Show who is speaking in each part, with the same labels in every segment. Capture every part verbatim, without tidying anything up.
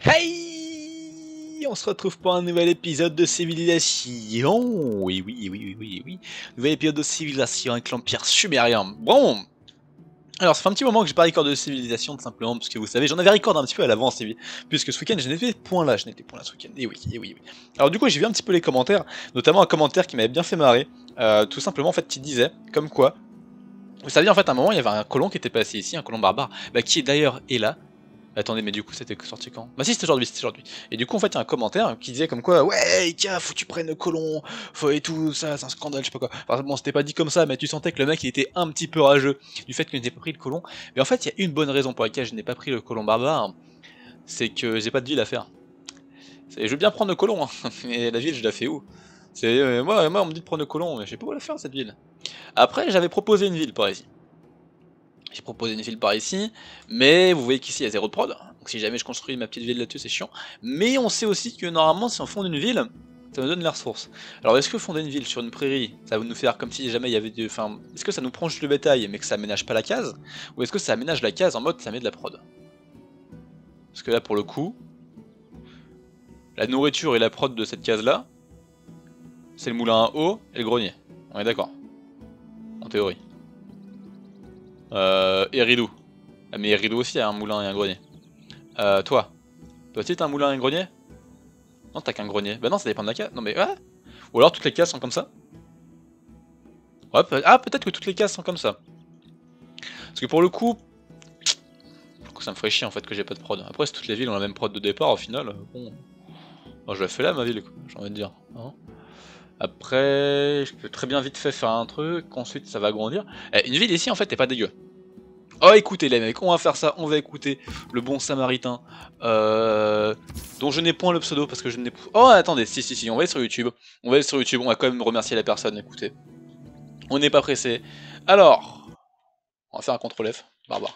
Speaker 1: Hey! On se retrouve pour un nouvel épisode de Civilisation. Oui, oui, oui, oui, oui, oui. Nouvel épisode de Civilisation avec l'Empire sumérien. Bon. Alors, ça fait un petit moment que j'ai pas record de Civilisation, tout simplement, parce que vous savez, j'en avais record un petit peu à l'avance, puisque ce week-end, je n'étais point là, je n'étais point là ce week-end. Et oui, et oui, oui. Alors, du coup, j'ai vu un petit peu les commentaires, notamment un commentaire qui m'avait bien fait marrer, euh, tout simplement, en fait, qui disait, comme quoi, vous savez, en fait, à un moment, il y avait un colon qui était passé ici, un colon barbare, bah, qui d'ailleurs est là. Attendez, mais du coup, c'était sorti quand? Bah si, c'était aujourd'hui, c'était aujourd'hui. Et du coup, en fait, il y a un commentaire qui disait comme quoi, ouais, tiens, faut que tu prennes le colon, faut et tout, ça, c'est un scandale, je sais pas quoi. Enfin bon, c'était pas dit comme ça, mais tu sentais que le mec, il était un petit peu rageux du fait qu'il n'ait pas pris le colon. Mais en fait, il y a une bonne raison pour laquelle je n'ai pas pris le colon barbare, c'est que j'ai pas de ville à faire. Je veux bien prendre le colon, hein, mais la ville, je la fais où? C'est euh, moi, moi, on me dit de prendre le colon, mais je sais pas où la faire, cette ville. Après, j'avais proposé une ville par ici. J'ai proposé une ville par ici, mais vous voyez qu'ici il y a zéro de prod, donc si jamais je construis ma petite ville là-dessus c'est chiant. Mais on sait aussi que normalement si on fonde une ville, ça nous donne les ressources. Alors est-ce que fonder une ville sur une prairie, ça va nous faire comme si jamais il y avait de... Enfin, est-ce que ça nous prend juste le bétail mais que ça aménage pas la case? Ou est-ce que ça aménage la case en mode ça met de la prod? Parce que là pour le coup, la nourriture et la prod de cette case là, c'est le moulin à eau et le grenier. On est d'accord? En théorie. Euh, et Ridou. Ah, mais Ridou aussi a un moulin et un grenier. Euh, toi, toi aussi t'as un moulin et un grenier? Non, t'as qu'un grenier. Bah non, ça dépend de la case. Non mais ouais. Ou alors toutes les cases sont comme ça? Ouais, peut ah peut-être que toutes les cases sont comme ça. Parce que pour le coup, pour le coup ça me ferait chier en fait que j'ai pas de prod. Après si toutes les villes ont la même prod de départ au final, bon... Bon, je la fais là ma ville, j'ai envie de dire. Hein. Après, je peux très bien vite fait faire un truc, ensuite ça va grandir. Eh, une ville ici en fait est pas dégueu. Oh écoutez les mecs, on va faire ça, on va écouter le bon samaritain, euh, dont je n'ai point le pseudo parce que je n'ai... Oh attendez, si si si, on va aller sur YouTube, on va aller sur YouTube, on va quand même remercier la personne, écoutez. On n'est pas pressé. Alors, on va faire un contrôle F, barbare.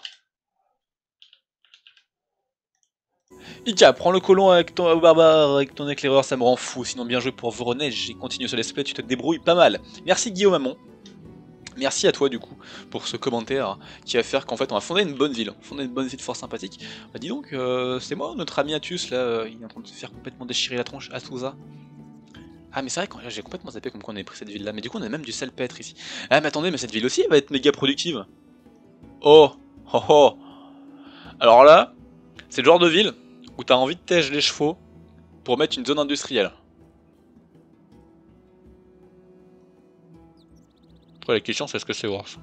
Speaker 1: Ika, prends le colon avec ton barbare, avec ton éclaireur, ça me rend fou, sinon bien joué pour Voronezh, j'ai continué sur l'esprit, tu te débrouilles pas mal. Merci Guillaume Amon. Merci à toi du coup pour ce commentaire qui va faire qu'en fait on va fonder une bonne ville, fonder une bonne ville fort sympathique. Bah dis donc, euh, c'est moi, notre ami Atus là, euh, il est en train de se faire complètement déchirer la tronche à Touza. Ah mais c'est vrai que j'ai complètement zappé comme quoi on avait pris cette ville là, mais du coup on a même du salpêtre ici. Ah mais attendez, mais cette ville aussi elle va être méga productive. Oh, oh oh. Alors là, c'est le genre de ville où t'as envie de tège les chevaux pour mettre une zone industrielle. Après la question c'est est-ce que c'est worse.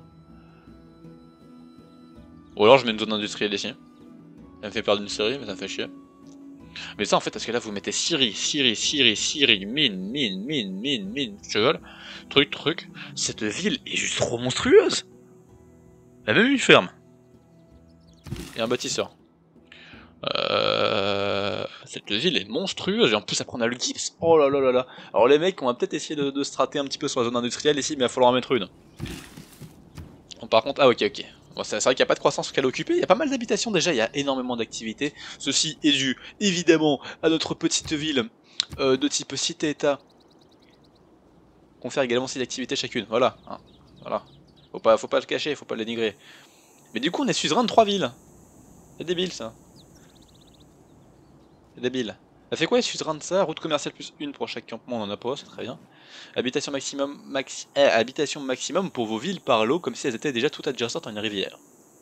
Speaker 1: Ou alors je mets une zone industrielle ici. Ça me fait perdre une série, mais ça me fait chier. Mais ça en fait, parce que là vous mettez Syrie, Syrie, Syrie, Syrie, mine, mine, mine, mine, mine, cheval, truc, truc. Cette ville est juste trop monstrueuse. Elle a même une ferme. Et un bâtisseur. Euh... Cette ville est monstrueuse, et en plus ça prend le gyps. Oh là là là là. Alors les mecs, on va peut-être essayer de, de strater un petit peu sur la zone industrielle ici, mais il va falloir en mettre une. Bon, par contre, ah ok ok. Bon, c'est vrai qu'il n'y a pas de croissance qu'elle occupée, il y a pas mal d'habitations déjà, il y a énormément d'activités. Ceci est dû évidemment à notre petite ville euh, de type cité-état. Qu'on fait également six activités chacune, voilà. Hein. Voilà. Faut pas, faut pas le cacher, faut pas le dénigrer. Mais du coup on est suzerain de trois villes. C'est débile ça. C'est débile. Ça fait quoi les suzerains de ça? Route commerciale plus une pour chaque campement, on en a pas, c'est très bien. Habitation maximum, maxi... eh, habitation maximum pour vos villes par l'eau, comme si elles étaient déjà toutes adjacentes à une rivière.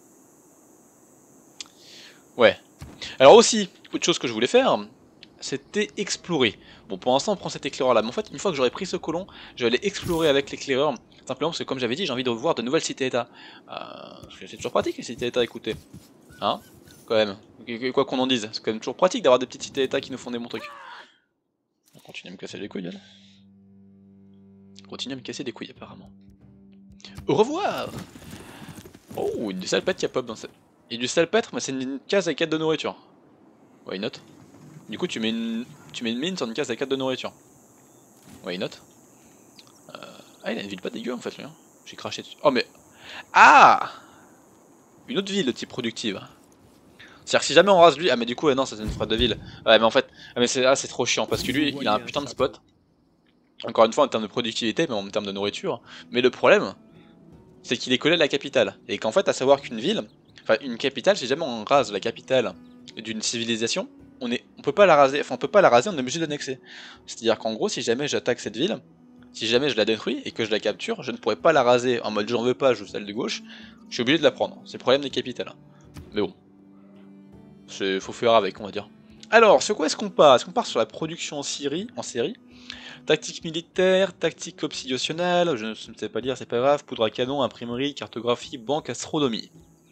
Speaker 1: Ouais. Alors aussi, autre chose que je voulais faire, c'était explorer. Bon, pour l'instant, on prend cet éclaireur là, mais en fait, une fois que j'aurai pris ce colon, je vais aller explorer avec l'éclaireur, simplement parce que, comme j'avais dit, j'ai envie de voir de nouvelles cités-états. Euh, c'est toujours pratique les cités-états, écoutez. Hein? Quand même. Quoi qu'on en dise, c'est quand même toujours pratique d'avoir des petites cités-états qui nous font des bons trucs. On continue à me casser les couilles, là. Continue à me casser des couilles, apparemment. Au revoir! Oh, du salpêtre qui a pop dans cette. Et du salpêtre, mais c'est une case avec quatre de nourriture. Why not? Du coup, tu mets une, tu mets une mine sur une case avec quatre de nourriture. Why not? Euh... Ah, il a une ville pas dégueu en fait, lui. Hein. J'ai craché dessus. Oh, mais. Ah! Une autre ville de type productive. C'est-à-dire que si jamais on rase lui. Ah, mais du coup, ouais, non, ça c'est une phrase de ville. Ouais, mais en fait. Ah, mais c'est ah, trop chiant parce que lui, il a un putain de spot. Encore une fois, en termes de productivité, mais en termes de nourriture. Mais le problème, c'est qu'il est collé à la capitale. Et qu'en fait, à savoir qu'une ville. Enfin, une capitale, si jamais on rase la capitale d'une civilisation, on est, on peut pas la raser, enfin on peut pas la raser, on est obligé d'annexer. C'est-à-dire qu'en gros, si jamais j'attaque cette ville, si jamais je la détruis et que je la capture, je ne pourrais pas la raser en mode j'en veux pas, je veux celle de gauche, je suis obligé de la prendre. C'est le problème des capitales. Mais bon, c'est faut faire avec, on va dire. Alors, sur quoi est-ce qu'on part? Est-ce qu'on part sur la production en série, en série? Tactique militaire, tactique obsidationnelle, je ne sais pas lire, c'est pas grave, poudre à canon, imprimerie, cartographie, banque, astronomie.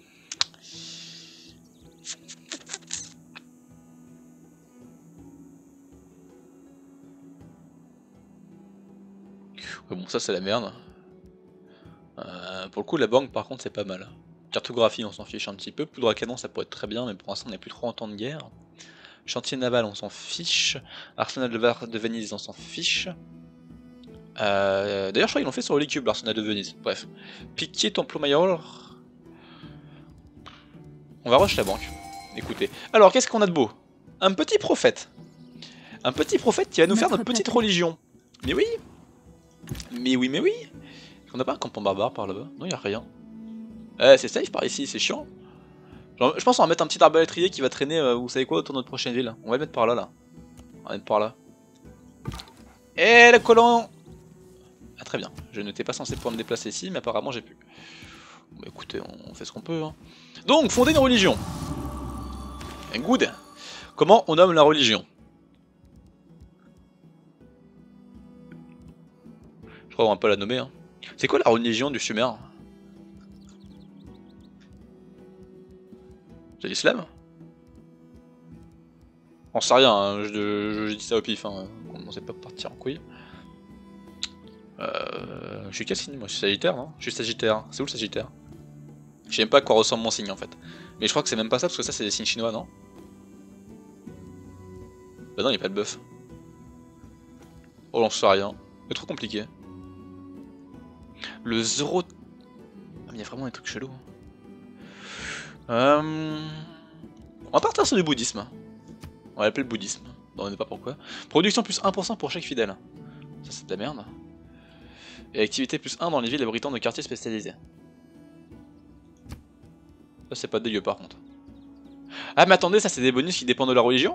Speaker 1: Ouais, bon, ça c'est la merde. Euh, pour le coup, la banque par contre c'est pas mal. Cartographie, on s'en fiche un petit peu. Poudre à canon, ça pourrait être très bien, mais pour l'instant on n'est plus trop en temps de guerre. Chantier naval, on s'en fiche. Arsenal de, de Venise, on s'en fiche. Euh, D'ailleurs, je crois qu'ils l'ont fait sur le Cube, l'arsenal de Venise. Bref. Piquier, Templo Mayor. On va rush la banque. Écoutez. Alors, qu'est-ce qu'on a de beau? Un petit prophète. Un petit prophète qui va nous faire notre petite religion. Mais oui. Mais oui, mais oui. On n'a pas un campement barbare par là-bas? Non, il n'y a rien. Eh, c'est safe par ici, c'est chiant. Genre, je pense qu'on va mettre un petit arbalétrier qui va traîner, euh, vous savez quoi, autour de notre prochaine ville. On va le mettre par là, là. On va le mettre par là. Eh, le colon! Ah, très bien. Je n'étais pas censé pouvoir me déplacer ici, mais apparemment j'ai pu. Bon, bah, écoutez, on fait ce qu'on peut. Hein. Donc, fonder une religion. Good. Comment on nomme la religion? Je crois qu'on va pas la nommer. Hein. C'est quoi la religion du Sumer? C'est l'islam? On sait rien, hein. je, je, je dis ça au pif, hein. On sait pas partir en couille. Euh, je suis quel signe moi? Je suis Sagittaire, non? Je suis Sagittaire. C'est où le Sagittaire? Je sais même pas à quoi ressemble mon signe en fait. Mais je crois que c'est même pas ça parce que ça c'est des signes chinois, non? Bah non, il n'y a pas de buff. Oh, j'en sais rien. C'est trop compliqué. Le zéro. Ah, mais il y a vraiment des trucs chelous. Euh... On va partir sur du bouddhisme. On va l'appeler le bouddhisme. Non, on ne sait pas pourquoi. Production plus un pour cent pour chaque fidèle. Ça c'est de la merde. Et activité plus un dans les villes abritant de quartiers spécialisés. Ça c'est pas dégueu par contre. Ah mais attendez, ça c'est des bonus qui dépendent de la religion?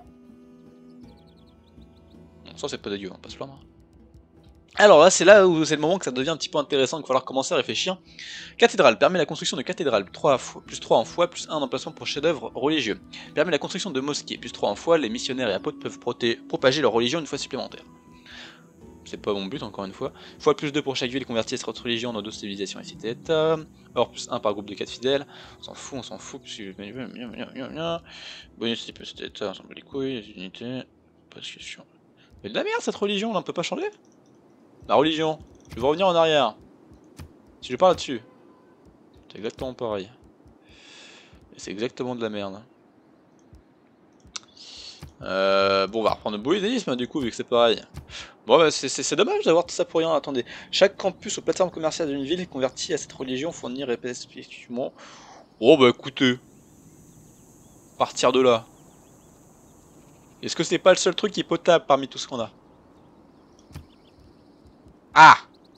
Speaker 1: Bon, ça c'est pas dégueu, on va pas se plaindre. Alors là c'est là où c'est le moment que ça devient un petit peu intéressant, qu'il va falloir commencer à réfléchir. Cathédrale, permet la construction de cathédrales, trois fois, plus trois en foi, plus un emplacement pour chef-d'œuvre religieux. Permet la construction de mosquées, plus trois en foi, les missionnaires et apôtres peuvent propager leur religion une fois supplémentaire. C'est pas mon but encore une fois. Fois plus deux pour chaque ville convertie à cette religion dans d'autres civilisations et cités-états. Or plus un par groupe de quatre fidèles. On s'en fout, on s'en fout, puisque... Bonus type état, on s'en bat les couilles, les unités... Pas de question. Mais de la merde cette religion là, on peut pas changer? La religion, je vais revenir en arrière. Si je parle là-dessus, c'est exactement pareil. C'est exactement de la merde. Euh, bon, on va reprendre le bouddhisme du coup, vu que c'est pareil. Bon, bah, c'est dommage d'avoir tout ça pour rien. Attendez, chaque campus ou plateforme commerciale d'une ville est convertie à cette religion, fournir respectivement. Oh, bah écoutez, partir de là. Est-ce que c'est pas le seul truc qui est potable parmi tout ce qu'on a? Ah!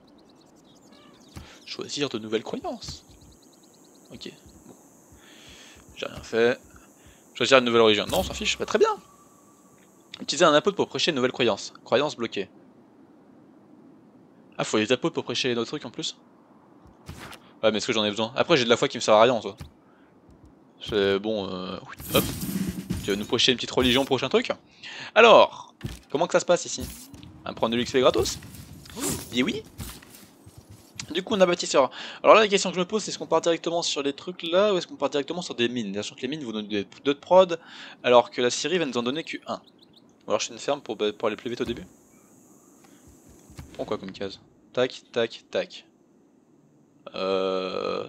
Speaker 1: Choisir de nouvelles croyances. Ok, bon. J'ai rien fait. Choisir une nouvelle religion. Non, on s'en fiche, pas très bien. Utiliser un apôtre pour prêcher une nouvelle croyance. Croyance bloquée. Ah, faut les apôtres pour prêcher d'autres trucs en plus? Ouais, mais est-ce que j'en ai besoin? Après, j'ai de la foi qui me sert à rien en soi. C'est bon, euh... hop. Tu vas nous prêcher une petite religion, prochain truc. Alors, comment que ça se passe ici? On va prendre de l'X P gratos? Et oui. Du coup, on a bâtisseur. Alors là, la question que je me pose, c'est est-ce qu'on part directement sur les trucs là, ou est-ce qu'on part directement sur des mines? Sachant que les mines vont donner d'autres prod, alors que la Syrie va nous en donner que un. Ou alors je fais une ferme pour, pour aller plus vite au début. Prends quoi comme case? Tac, tac, tac. Euh...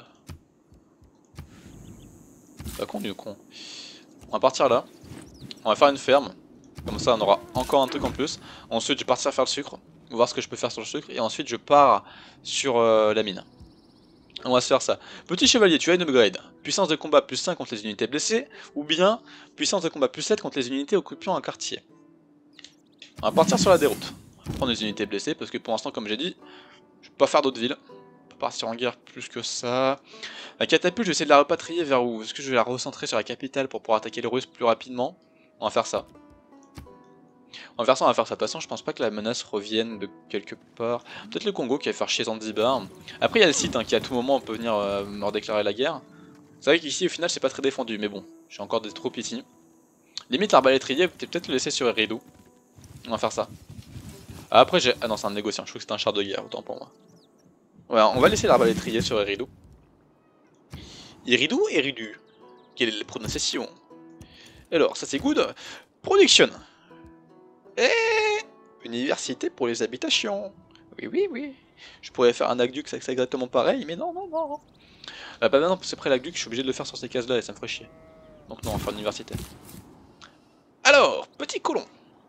Speaker 1: Pas con du con. On va partir là. On va faire une ferme. Comme ça on aura encore un truc en plus. Ensuite je vais partir faire le sucre. Voir ce que je peux faire sur le sucre. Et ensuite je pars sur euh, la mine. On va se faire ça. Petit chevalier, tu as une upgrade. Puissance de combat plus cinq contre les unités blessées. Ou bien puissance de combat plus sept contre les unités occupant un quartier. On va partir sur la déroute. On va prendre les unités blessées parce que pour l'instant comme j'ai dit, je vais pas faire d'autres villes. Partir en guerre plus que ça. La catapulte, je vais essayer de la repatrier vers où? Est-ce que je vais la recentrer sur la capitale pour pouvoir attaquer les Russes plus rapidement? On va faire ça. On va faire ça, on va faire ça. De toute façon, je pense pas que la menace revienne de quelque part. Peut-être le Congo qui va faire chier Zanzibar. Après, il y a le site hein, qui à tout moment on peut venir euh, me déclarer la guerre. C'est vrai qu'ici, au final, c'est pas très défendu, mais bon, j'ai encore des troupes ici. Limite, l'arbalétrier, peut-être le laisser sur Eridu. On va faire ça. Ah, après, j'ai. Ah non, c'est un négociant, je crois que c'était un char de guerre, autant pour moi. Ouais, on va laisser l'arbalétrier sur Eridu. Eridu, Eridu. Quelle est la prononciation? Alors, ça c'est good. Production. Et université pour les habitations. Oui, oui, oui. Je pourrais faire un aqueduc, c'est exactement pareil, mais non, non, non. Ah bah maintenant, c'est près l'aqueduc, je suis obligé de le faire sur ces cases-là et ça me ferait chier. Donc non, on va faire l'université. Alors, petit colon.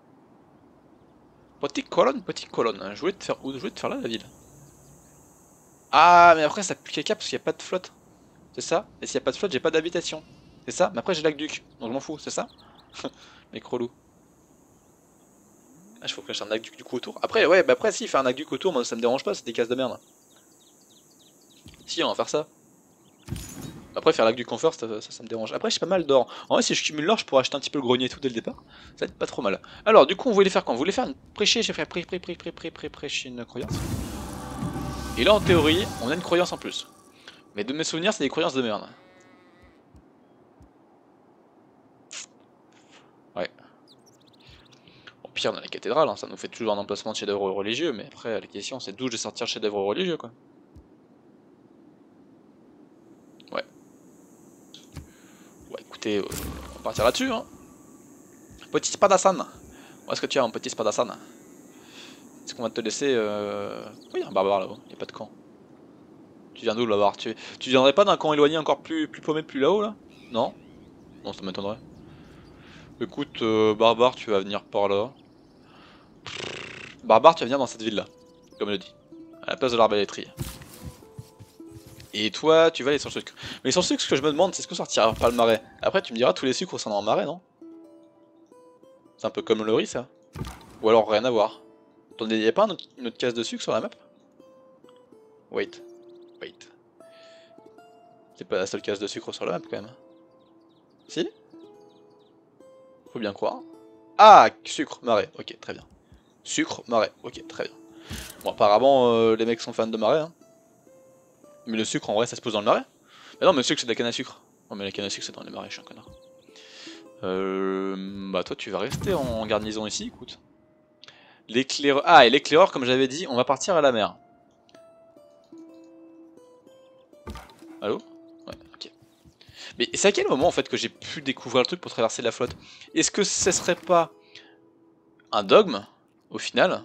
Speaker 1: Petit colonne, petit colonne. Je voulais te faire où? Je voulais te faire là, la ville. Ah, mais après, ça pue caca parce qu'il n'y a pas de flotte. C'est ça? Et s'il n'y a pas de flotte, j'ai pas d'habitation. C'est ça? Mais après, j'ai l'aqueduc. Donc je m'en fous, c'est ça? Mec relou. Ah, je faut que je fasse un aqueduc du coup autour. Après, ouais, bah après, si, faire un aqueduc autour, moi ça me dérange pas, c'est des cases de merde. Si, on va faire ça. Après, faire l'aqueduc en first, ça, ça, ça me dérange. Après, j'ai pas mal d'or. En vrai, si je cumule l'or, je pourrais acheter un petit peu le grenier et tout dès le départ. Ça va être pas trop mal. Alors, du coup, on voulait faire quoi? On voulait faire une prêcher, j'ai fait pré pré pré pré pré pré prêcher une croyance. Et là, en théorie, on a une croyance en plus. Mais de mes souvenirs, c'est des croyances de merde. Ouais. Au pire, on a la cathédrale, hein, ça nous fait toujours un emplacement de chef-d'œuvre religieux, mais après, la question, c'est d'où je vais sortir le chef-d'œuvre religieux, quoi. Ouais. Ouais, écoutez, euh, on va partir là-dessus, hein. Petit Spadasan. Où est-ce que tu as un petit Spadasan? Est-ce qu'on va te laisser euh... Oui, il y a un barbare là-haut, il n'y a pas de camp. Tu viens d'où le barbare? tu... tu viendrais pas d'un camp éloigné encore plus, plus paumé, plus là-haut là? Non? Non, ça m'étonnerait. Écoute, euh, barbare, tu vas venir par là. Barbare, tu vas venir dans cette ville-là, comme le dit. À la place de l'arbalétrier. Et toi, tu vas aller sur le sucre. Mais sur le sucre, ce que je me demande, c'est ce que sortira par le marais. Après, tu me diras, tous les sucres sont dans le marais, non? C'est un peu comme le riz, ça. Ou alors rien à voir. Attendez, y'a pas un autre, une autre case de sucre sur la map? Wait. Wait. C'est pas la seule case de sucre sur la map, quand même. Si? Faut bien croire. Ah, sucre, marais. Ok, très bien. Sucre, marais. Ok, très bien. Bon, apparemment, euh, les mecs sont fans de marais, hein. Mais le sucre, en vrai, ça se pose dans le marais? Mais non, mais le sucre, c'est de la canne à sucre. Non, mais la canne à sucre, c'est dans les marais, je suis un connard. Euh... Bah, toi, tu vas rester en garnison ici, écoute. L'éclaireur... Ah, et l'éclaireur, comme j'avais dit, on va partir à la mer. Allô? Ouais, ok. Mais c'est à quel moment, en fait, que j'ai pu découvrir le truc pour traverser la flotte? Est-ce que ce serait pas un dogme, au final?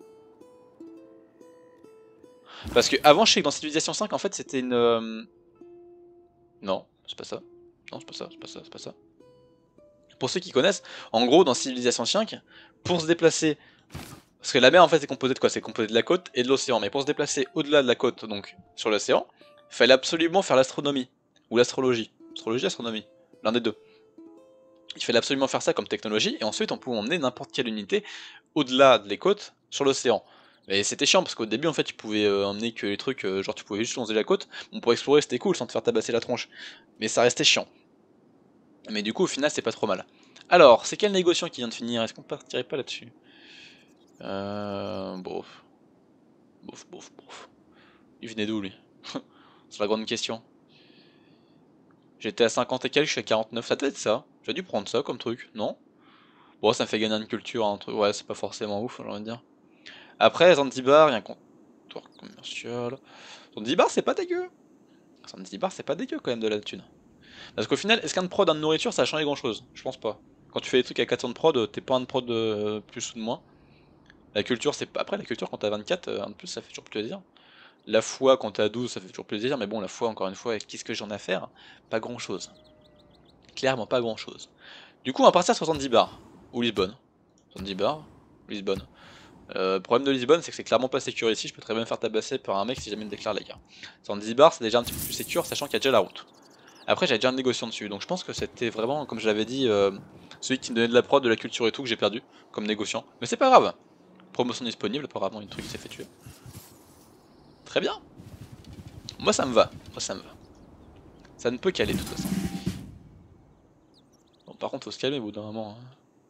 Speaker 1: Parce que avant, je sais que dans Civilization cinq, en fait, c'était une... Euh... Non, c'est pas ça. Non, c'est pas ça, c'est pas ça, c'est pas ça. Pour ceux qui connaissent, en gros, dans Civilization cinq, pour se déplacer... Parce que la mer, en fait, c'est composé de quoi? C'est composé de la côte et de l'océan. Mais pour se déplacer au-delà de la côte, donc sur l'océan, il fallait absolument faire l'astronomie. Ou l'astrologie. Astrologie, astronomie. L'un des deux. Il fallait absolument faire ça comme technologie, et ensuite on pouvait emmener n'importe quelle unité au-delà des côtes sur l'océan. Mais c'était chiant parce qu'au début en fait tu pouvais euh, emmener que les trucs, euh, genre tu pouvais juste longer la côte, bon, pour explorer c'était cool sans te faire tabasser la tronche, mais ça restait chiant. Mais du coup au final c'est pas trop mal. Alors, c'est quel négociant qui vient de finir? Est-ce qu'on partirait pas là-dessus? Euh... Bof. Bof, bof, bof. Il venait d'où lui? C'est la grande question. J'étais à cinquante et quelques, je suis à quarante-neuf, ça doit être ça. J'ai dû prendre ça comme truc, non? Bon, ça me fait gagner une culture, un truc, ouais, c'est pas forcément ouf, j'ai envie de dire. Après, Zanzibar, il y a un comptoir commercial. Zanzibar, c'est pas dégueu. Zanzibar, c'est pas dégueu quand même de la thune. Parce qu'au final, est-ce qu'un de prod, un de nourriture, ça a changé grand chose? Je pense pas. Quand tu fais des trucs à quatre cents de prod, t'es pas un de prod de plus ou de moins. La culture, c'est pas. Après, la culture, quand t'as vingt-quatre, un de plus, ça fait toujours plaisir. La foi, quand t'as douze, ça fait toujours plaisir. Mais bon, la foi, encore une fois, qu'est-ce que j'en ai à faire? Pas grand chose. Clairement, pas grand chose. Du coup, on va partir sur Zanzibar. Ou Lisbonne. Zanzibar, Lisbonne. Euh, le problème de Lisbonne, c'est que c'est clairement pas sécure ici. Je peux très bien me faire tabasser par un mec si jamais il me déclare la guerre. Zanzibar, c'est déjà un petit peu plus sécure, sachant qu'il y a déjà la route. Après, j'avais déjà un négociant dessus, donc je pense que c'était vraiment, comme je l'avais dit, euh, celui qui me donnait de la prod, de la culture et tout, que j'ai perdu comme négociant. Mais c'est pas grave. Promotion disponible, apparemment, une truc qui s'est fait tuer. Très bien. Moi, ça me va. Moi, ça me va. Ça ne peut qu'aller, de toute façon. Bon, par contre, faut se calmer au bout d'un moment. Hein.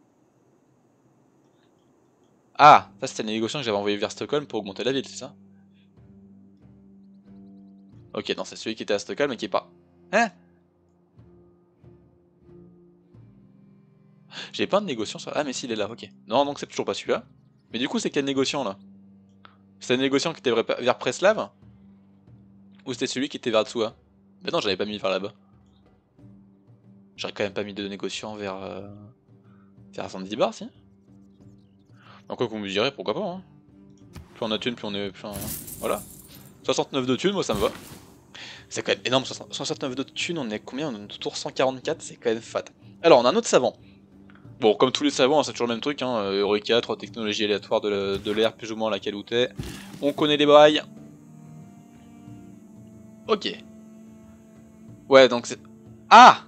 Speaker 1: Ah, ça c'était le négociant que j'avais envoyé vers Stockholm pour augmenter la ville, c'est ça? Ok, non, c'est celui qui était à Stockholm mais qui est pas... Hein? J'ai pas de négociant sur... Ah mais si, il est là, ok. Non, donc c'est toujours pas celui-là. Mais du coup, c'est quel négociant là? C'était le négociant qui était vers Preslav? Ou c'était celui qui était vers Tsua? Mais non, j'avais pas mis vers là-bas. J'aurais quand même pas mis de négociant vers... Euh... vers Zanzibar, si? Donc quoi que vous me direz, pourquoi pas, hein. Plus on a de thunes, plus on est... Plus on... Voilà. soixante-neuf de thunes, moi ça me va. C'est quand même énorme, soixante-neuf de thunes, on est combien? On est autour cent quarante-quatre, c'est quand même fat. Alors, on a un autre savant. Bon, comme tous les savants, hein, c'est toujours le même truc, hein. Eureka, trois technologies aléatoires de l'air, plus ou moins laquelle où t'es. On connaît les bails. Ok. Ouais, donc c'est... Ah!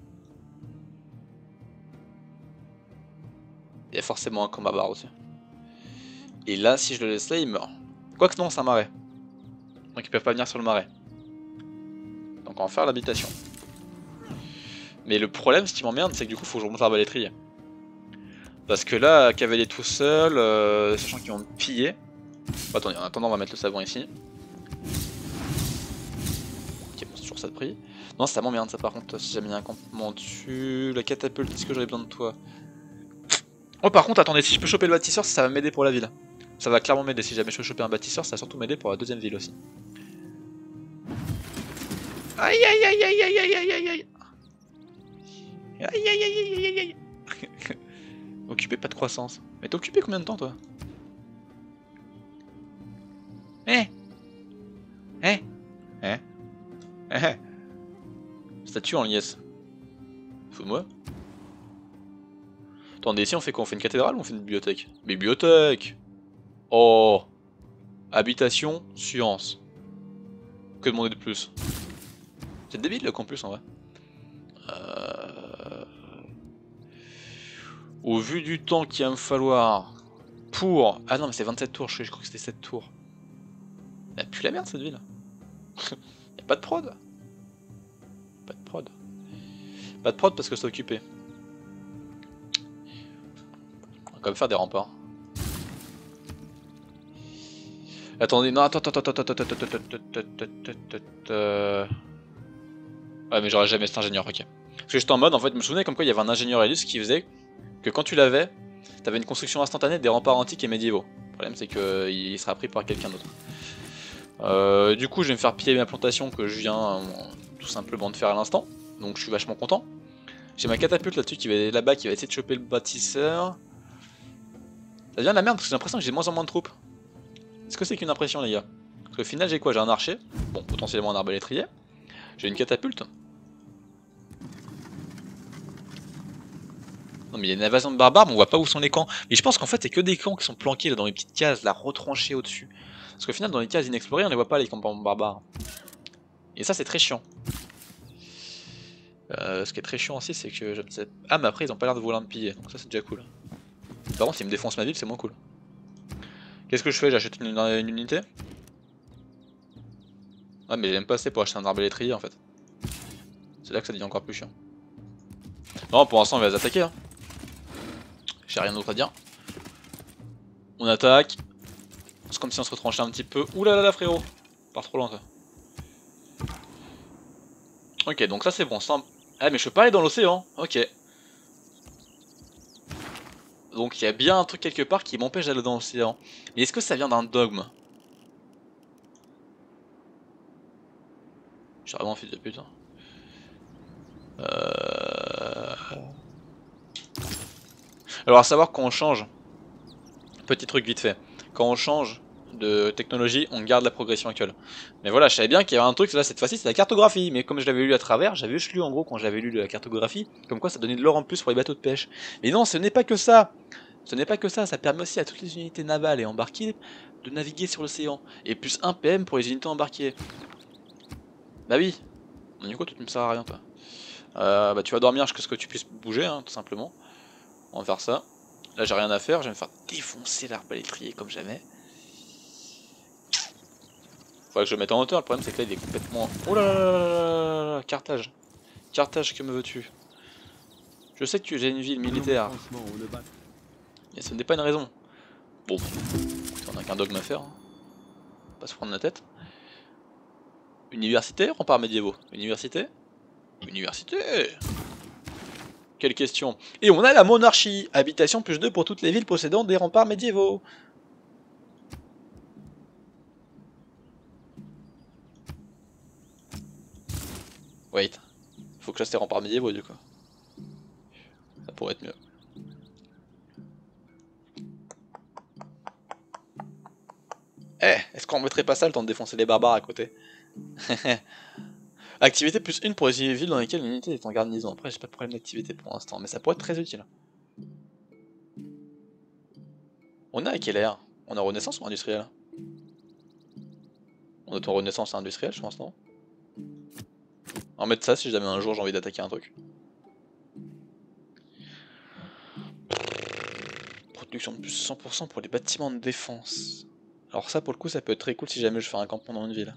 Speaker 1: Il y a forcément un combat barre aussi. Et là, si je le laisse là, il meurt. Quoique non, c'est un marais. Donc ils peuvent pas venir sur le marais. Donc on va en faire l'habitation. Mais le problème, ce qui m'emmerde, c'est que du coup, faut que je remonte l'arbalétrier. Parce que là, cavalier tout seul, euh, sachant qu'ils vont me piller. Bon, attendez, en attendant, on va mettre le savon ici. Ok, bon, c'est toujours ça de prix. Non, ça m'emmerde ça par contre, si jamais il y a un campement dessus. La catapulte, est-ce que j'aurais besoin de toi? Oh, par contre, attendez, si je peux choper le bâtisseur, ça va m'aider pour la ville. Ça va clairement m'aider. Si jamais je peux choper un bâtisseur, ça va surtout m'aider pour la deuxième ville aussi. Aïe aïe aïe aïe aïe aïe aïe aïe aïe. Aïe aïe aïe aïe aïe aïe. Occupé, pas de croissance. Mais t'es occupé combien de temps toi? Eh Eh Eh Eh Statue en liesse. Fous de moi. Attendez, ici on fait quoi? On fait une cathédrale ou on fait une bibliothèque? Bibliothèque. Oh. Habitation, science. Que demander de plus? C'est débile le campus en vrai. Euh... Au vu du temps qu'il va me falloir pour... Ah non mais c'est vingt-sept tours, je, je crois que c'était sept tours. Elle pue la merde cette ville. Y'a pas de prod. Pas de prod. Pas de prod parce que c'est occupé. On va quand même faire des remparts. Attendez, non, attends, attends, attends, attends, attends, attends, attends, attends, attends, ouais, mais j'aurais jamais cet ingénieur, ok. Parce que j'étais en mode, en fait, je me souvenais comme quoi il y avait un ingénieur Elus qui faisait que quand tu l'avais, t'avais une construction instantanée des remparts antiques et médiévaux. Le problème, c'est qu'il sera pris par quelqu'un d'autre. Euh, du coup, je vais me faire piller ma plantation que je viens euh, tout simplement de faire à l'instant. Donc, je suis vachement content. J'ai ma catapulte là-dessus qui va aller là-bas, qui va essayer de choper le bâtisseur. Ça devient de la merde parce que j'ai l'impression que j'ai de moins en moins de troupes. Est-ce que c'est qu'une impression, les gars? Parce qu'au final, j'ai quoi? J'ai un archer, bon, potentiellement un arbalétrier. J'ai une catapulte. Non, mais il y a une invasion de barbares, mais on voit pas où sont les camps. Mais je pense qu'en fait, c'est que des camps qui sont planqués là, dans les petites cases, là, retranchées au-dessus. Parce qu'au final, dans les cases inexplorées, on les voit pas, les campements barbares. Et ça, c'est très chiant. Euh, ce qui est très chiant aussi, c'est que je ne sais pas. Ah, mais après, ils ont pas l'air de vouloir me piller, donc ça, c'est déjà cool. Par contre, s'ils me défoncent ma ville, c'est moins cool. Qu'est-ce que je fais? J'achète une, une unité? Ouais, mais j'ai même pas assez pour acheter un arbalétrier en fait. C'est là que ça devient encore plus chiant. Non, pour l'instant, on va les attaquer. Hein. J'ai rien d'autre à dire. On attaque. C'est comme si on se retranchait un petit peu. Ouh là là là, frérot. Pas trop loin, toi. Ok, donc ça c'est bon. Ça... Ah, mais je peux pas aller dans l'océan. Ok. Donc il y a bien un truc quelque part qui m'empêche d'aller dans l'océan. Mais est-ce que ça vient d'un dogme? Je suis vraiment fils de pute. Hein. Euh... Alors à savoir quand on change, petit truc vite fait, quand on change de technologie, on garde la progression actuelle. Mais voilà, je savais bien qu'il y avait un truc, là cette fois-ci c'est la cartographie, mais comme je l'avais lu à travers, j'avais juste lu en gros quand j'avais lu la cartographie, comme quoi ça donnait de l'or en plus pour les bateaux de pêche. Mais non, ce n'est pas que ça. Ce n'est pas que ça, ça permet aussi à toutes les unités navales et embarquées de naviguer sur l'océan. Et plus un P M pour les unités embarquées. Bah oui. Du coup, toi tu me sers à rien toi. Euh, bah tu vas dormir jusqu'à ce que tu puisses bouger, hein, tout simplement. On va faire ça. Là j'ai rien à faire, je vais me faire défoncer l'arbalétrier comme jamais. Faudrait que je le mette en hauteur, le problème c'est que là il est complètement... Oh là là là là là là, Carthage. Carthage, que me veux-tu? Je sais que j'ai une ville militaire. Et ce n'est pas une raison. Bon, on n'a qu'un dogme à faire. Hein. Pas se prendre la tête. Université, remparts médiévaux. Université Université. Quelle question. Et on a la monarchie. Habitation plus deux pour toutes les villes possédant des remparts médiévaux. Wait. Faut que je fasse des remparts médiévaux du coup. Ça pourrait être mieux. Eh, est-ce qu'on mettrait pas ça le temps de défoncer les barbares à côté? Activité plus une pour les villes dans lesquelles l'unité est en garnison. Après, j'ai pas de problème d'activité pour l'instant, mais ça pourrait être très utile. On a à quelle ère? On a Renaissance ou industriel? On est en Renaissance et industriel, je pense, non? On va mettre ça si jamais un jour j'ai envie d'attaquer un truc. Production de plus cent pour cent pour les bâtiments de défense. Alors ça, pour le coup, ça peut être très cool si jamais je fais un campement dans une ville.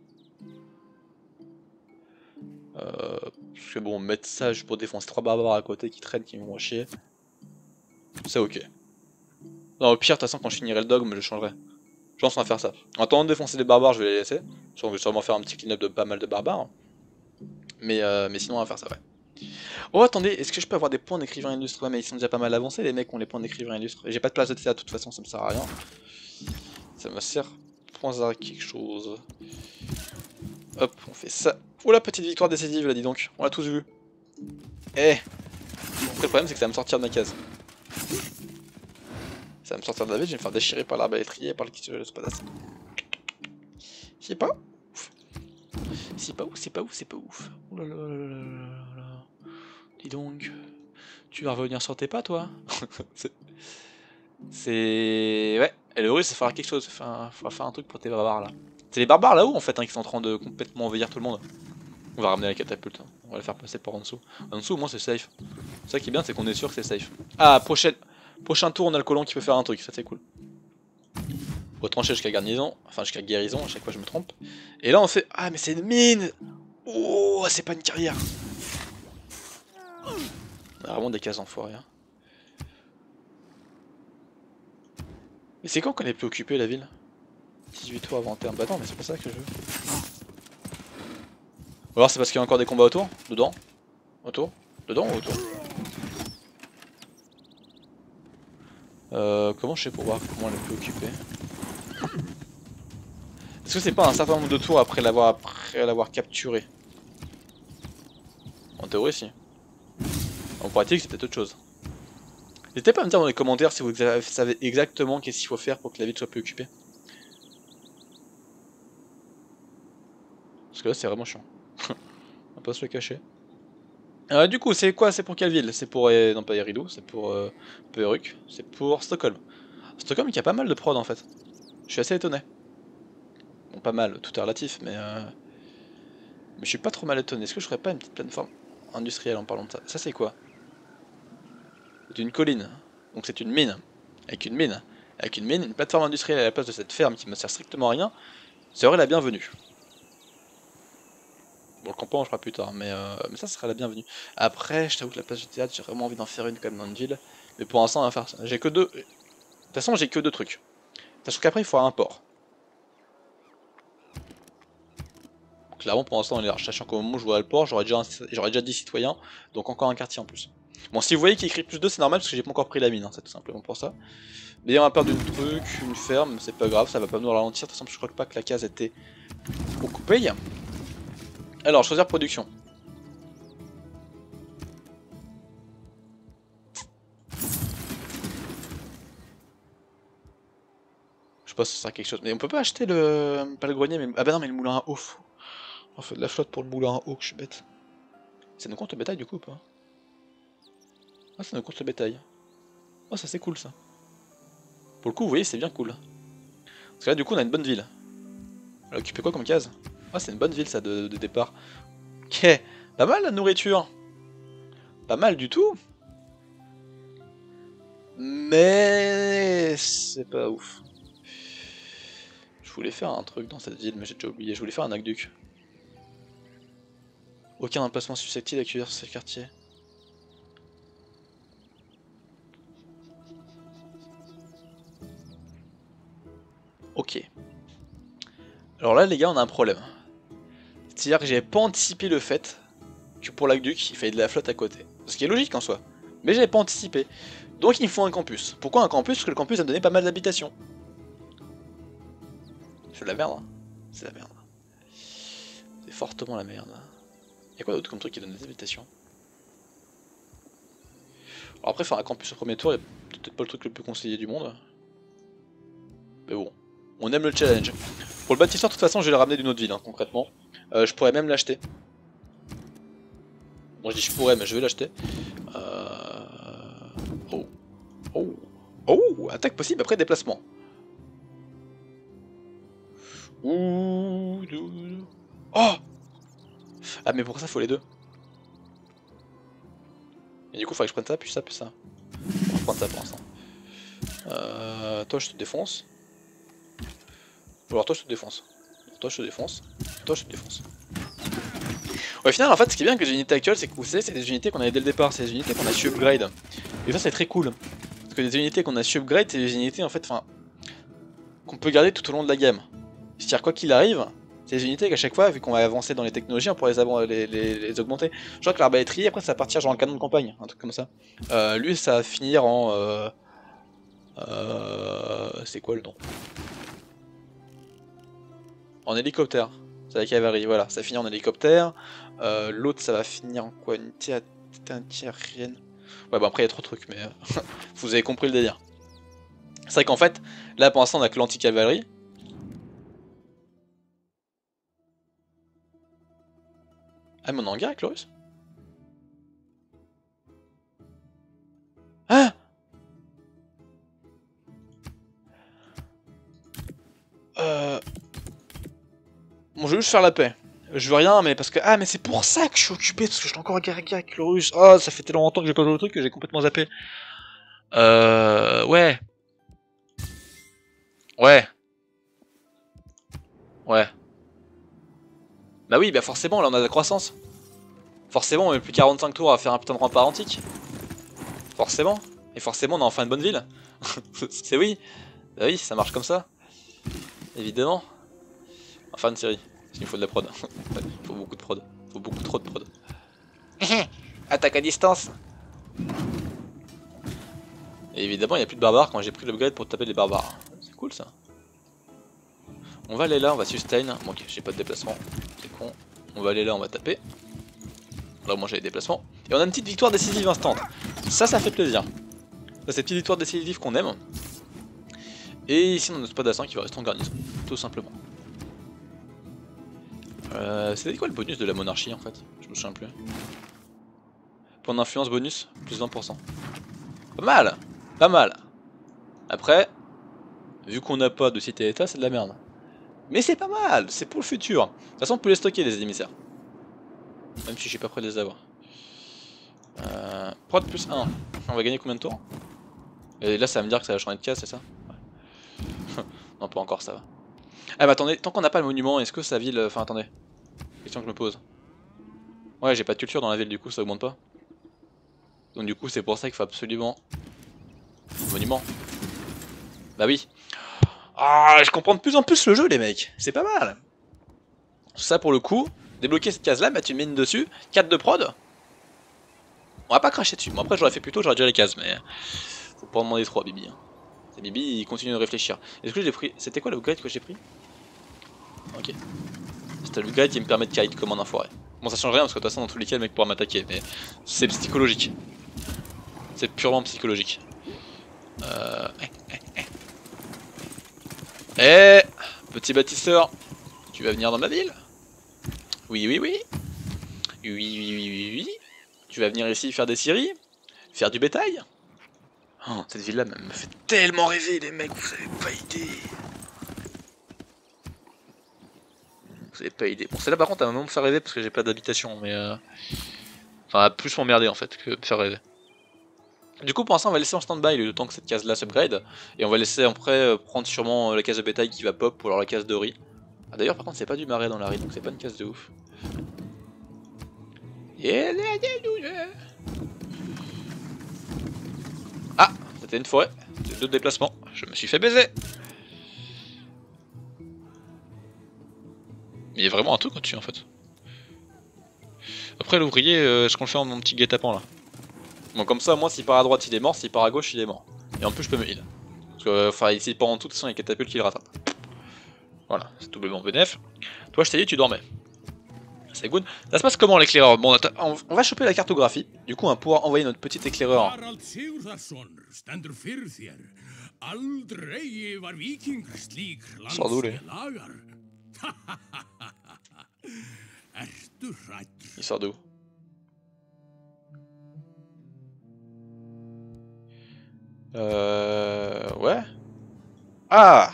Speaker 1: Euh, parce que bon, mettre ça juste pour défoncer trois barbares à côté qui traînent, qui vont chier. C'est ok. Non, au pire, de toute façon, quand je finirai le dogme, je le changerai. Je pense qu'on va faire ça. En attendant de défoncer les barbares, je vais les laisser. On va sûrement faire un petit clean-up de pas mal de barbares. Mais, euh, mais sinon, on va faire ça, ouais. Oh, attendez, est-ce que je peux avoir des points d'écrivain illustre? Ouais, mais ils sont déjà pas mal avancés, les mecs ont les points d'écrivain illustre. J'ai pas de place de T A de toute façon, ça me sert à rien. Ça me sert point à quelque chose. Hop, on fait ça. Oh la petite victoire décisive là, dis donc. On l'a tous vu. Eh. Après, le problème, c'est que ça va me sortir de ma case. Ça va me sortir de la ville, je vais me faire déchirer par l'arbalétrier et par le kit de spadasse. C'est pas ouf. C'est pas ouf, c'est pas ouf, c'est pas ouf. Oh là là là là là là. Dis donc. Tu vas revenir sur tes pas, toi? C'est... Ouais, et le russe, ça fera quelque chose. Il faudra faire un truc pour tes barbares là. C'est les barbares là-haut en fait hein, qui sont en train de complètement envahir tout le monde. On va ramener la catapulte. Hein. On va les faire passer par en dessous. En dessous, au moins, c'est safe. Ça qui est bien, c'est qu'on est sûr que c'est safe. Ah, prochaine... prochain tour, on a le colon qui peut faire un truc. Ça, c'est cool. Faut trancher jusqu'à garnison. Enfin, jusqu'à guérison. À chaque fois, je me trompe. Et là, on fait... Ah, mais c'est une mine. Oh, c'est pas une carrière. On a vraiment des cases enfoirées. Hein. Mais c'est quand qu'on est plus occupé, la ville? dix-huit tours avant terme. Bah non, mais c'est pas ça que je veux. Ou alors c'est parce qu'il y a encore des combats autour? Dedans? Autour? Dedans ou autour? Euh, comment je fais pour voir comment elle est plus occupée? Est-ce que c'est pas un certain nombre de tours après l'avoir après l'avoir capturé? En théorie si. En pratique c'est peut-être autre chose. N'hésitez pas à me dire dans les commentaires si vous savez exactement qu'est-ce qu'il faut faire pour que la ville soit plus occupée. Parce que là c'est vraiment chiant. On va pas se le cacher. Euh, du coup, c'est quoi? C'est pour quelle ville? C'est pour... Euh, non pas Erido, c'est pour euh, Peruk, c'est pour Stockholm. Stockholm qui a pas mal de prod en fait. Je suis assez étonné. Bon, pas mal, tout est relatif, mais... Euh... Mais je suis pas trop mal étonné. Est-ce que je ferais pas une petite plateforme industrielle en parlant de ça? Ça c'est quoi? C'est une colline. Donc c'est une mine. Avec une mine. Avec une mine, une plateforme industrielle à la place de cette ferme qui me sert strictement à rien, serait la bienvenue. Bon, le campement on le fera plus tard, mais, euh, mais ça serait la bienvenue. Après, je t'avoue que la place de théâtre, j'ai vraiment envie d'en faire une quand même dans une ville. Mais pour l'instant, on va faire ça. J'ai que deux. De toute façon, j'ai que deux trucs. Sachant qu'après, il faudra un port. Clairement, pour l'instant, on est large. Sachant qu'au moment où je vois le port, j'aurais déjà, un... déjà dix citoyens. Donc encore un quartier en plus. Bon, si vous voyez qu'il écrit plus deux, c'est normal parce que j'ai pas encore pris la mine. Hein, c'est tout simplement pour ça. Mais on va perdre une truc, une ferme, c'est pas grave, ça va pas nous ralentir. De toute façon, je crois pas que la case était occupée. Alors, choisir production. Je sais pas si ça sert à quelque chose. Mais on peut pas acheter le... Pas le grenier, mais... Ah bah non, mais le moulin à eau. On fait de la flotte pour le moulin à eau, que je suis bête. Ça nous compte le bétail du coup ou pas? Ah, ça nous compte le bétail. Oh, ça c'est cool ça. Pour le coup, vous voyez, c'est bien cool. Parce que là, du coup, on a une bonne ville. Elle a occupé quoi comme case? Ah, c'est une bonne ville ça de, de départ. Ok, pas mal la nourriture. Pas mal du tout. Mais c'est pas ouf. Je voulais faire un truc dans cette ville, mais j'ai déjà oublié. Je voulais faire un aqueduc. Aucun emplacement susceptible d'accueillir ce quartier. Ok. Alors là les gars on a un problème. C'est-à-dire que j'avais pas anticipé le fait que pour l'aqueduc il fallait de la flotte à côté. Ce qui est logique en soi. Mais j'avais pas anticipé. Donc il me faut un campus. Pourquoi un campus? Parce que le campus va me donner pas mal d'habitations. C'est de la merde. Hein. C'est la merde. C'est fortement la merde. Y'a quoi d'autre comme truc qui donne des habitations? Alors après faire un campus au premier tour, c'est peut-être pas le truc le plus conseillé du monde. Mais bon, on aime le challenge. Pour le bâtisseur, de toute façon, je vais le ramener d'une autre ville, hein, concrètement. Euh, je pourrais même l'acheter. Bon, je dis je pourrais, mais je vais l'acheter. Euh... Oh. Oh. Oh. Attaque possible après déplacement. Ouh. Oh. Ah, mais pour ça, il faut les deux. Et du coup, il faudrait que je prenne ça, puis ça, puis ça. On va prendre ça pour l'instant. Euh... Toi, je te défonce. Alors toi je te défonce, toi je te défonce, toi je te défonce. Ouais, au final en fait ce qui est bien avec les unités actuelles c'est que vous savez c'est des unités qu'on avait dès le départ, c'est des unités qu'on a su upgrade. Et ça c'est très cool. Parce que les unités qu'on a su upgrade c'est des unités en fait enfin qu'on peut garder tout au long de la gamme. C'est-à-dire quoi qu'il arrive, c'est des unités qu'à chaque fois vu qu'on va avancer dans les technologies on pourra les, les, les, les augmenter. Je crois que l'arbalétrier après ça va partir genre en canon de campagne, un truc comme ça. Euh, lui ça va finir en... Euh, euh, c'est quoi le nom? En hélicoptère, c'est la cavalerie, voilà, ça finit en hélicoptère. Euh, L'autre, ça va finir en quoi? Une antiaérienne. Ouais, bon, après, il y a trop de trucs, mais vous avez compris le délire. C'est vrai qu'en fait, là pour l'instant, on a que l'anti-cavalerie. Ah, mais on est en guerre avec le russe? Ah! Euh. Bon, je veux juste faire la paix. Je veux rien, mais parce que... Ah, mais c'est pour ça que je suis occupé, parce que j'étais encore en guerre avec le russe. Oh, ça fait tellement longtemps que j'ai pas joué au truc que j'ai complètement zappé. Euh... Ouais. Ouais. Ouais. Bah oui, bah forcément, là on a de la croissance. Forcément, on met plus quarante-cinq tours à faire un putain de rempart antique. Forcément. Et forcément, on a enfin une bonne ville. C'est oui. Bah oui, ça marche comme ça. Évidemment. Enfin une série. Parce qu'il faut de la prod. Il faut beaucoup de prod. Il faut beaucoup trop de prod. Attaque à distance. Et évidemment, il n'y a plus de barbares quand j'ai pris l'upgrade pour taper les barbares. C'est cool ça. On va aller là, on va sustain. Bon, ok, j'ai pas de déplacement. C'est con. On va aller là, on va taper. Là, moi j'ai les déplacements. Et on a une petite victoire décisive instant. Ça, ça fait plaisir. Ça, c'est une petite victoire décisive qu'on aime. Et ici, on a notre spadassin qui va rester en garnison. Tout simplement. Euh, C'était quoi le bonus de la monarchie en fait? Je me souviens plus. Point d'influence bonus, plus vingt pour cent. Pas mal! Pas mal! Après, vu qu'on n'a pas de cité-état, c'est de la merde. Mais c'est pas mal! C'est pour le futur! De toute façon, on peut les stocker, les émissaires. Même si je suis pas prêt de les avoir. Euh, prod plus un. On va gagner combien de tours? Et là, ça va me dire que ça va changer de case, c'est ça? Ouais. Non, pas encore, ça va. Ah bah attendez, tant qu'on n'a pas le monument, est-ce que sa ville... Enfin, attendez. Question que je me pose. Ouais, j'ai pas de culture dans la ville, du coup, ça augmente pas. Donc du coup, c'est pour ça qu'il faut absolument... Monument. Bah oui. Ah, je comprends de plus en plus le jeu, les mecs. C'est pas mal. Ça, pour le coup, débloquer cette case-là, bah tu mets une dessus. quatre de prod. On va pas cracher dessus. Bon, après, j'aurais fait plutôt, j'aurais déjà les cases, mais... Faut pas en demander trop à Bibi. Hein. Et Bibi, il continue de réfléchir. Est-ce que j'ai pris... C'était quoi l'upgrade que j'ai pris? Ok. C'était l'upgrade qui me permet de kite comme un enfoiré. Bon, ça change rien, parce que de toute façon, dans tous les cas, le mec pourra m'attaquer, mais... C'est psychologique. C'est purement psychologique. Euh... Eh, eh, eh. Eh, petit bâtisseur, tu vas venir dans ma ville? Oui, oui, oui. Oui, oui, oui, oui, oui. Tu vas venir ici faire des scieries? Faire du bétail? Oh, cette ville-là me fait tellement rêver, les mecs, vous avez pas idée. Vous avez pas idée. Bon, celle-là, par contre, elle va vraiment me faire rêver parce que j'ai pas d'habitation, mais... Euh... Enfin, plus m'emmerder, en fait, que me faire rêver. Du coup, pour l'instant, on va laisser en stand-by le temps que cette case-là s'upgrade. Et on va laisser après euh, prendre sûrement euh, la case de bétail qui va pop ou alors la case de riz. Ah, d'ailleurs, par contre, c'est pas du marais dans la riz, donc c'est pas une case de ouf. Ah, c'était une forêt. C'est deux déplacements. Je me suis fait baiser. Mais il y a vraiment un truc au-dessus en fait. Après l'ouvrier, euh, je compte faire mon petit guet-apens là. Bon comme ça, moi s'il part à droite il est mort, s'il part à gauche il est mort. Et en plus je peux me heal. Parce que enfin s'il part en tout, de toute façon il y a catapultes qui le rattrape. Voilà, c'est doublement bénéf. Toi je t'ai dit tu dormais. C'est good. Ça se passe comment l'éclaireur? Bon, on, on va choper la cartographie. Du coup on va pouvoir envoyer notre petit éclaireur. Sors d'où lui? Il sort d'où? Euh... Ouais. Ah